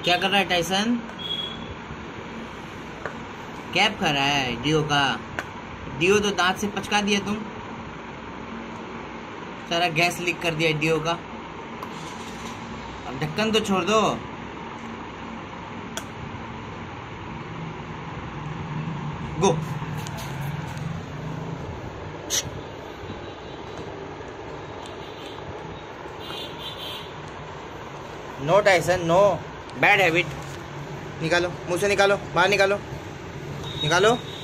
क्या कर रहा है टाइसन? कैप खा रहा है डियो का। डियो तो दांत से पचका दिया तुम। सारा गैस लीक कर दिया डियो का। अब ढक्कन तो छोड़ दो। Go. No Tyson no, bad habit. निकालो मुंह से, निकालो बाहर, निकालो निकालो।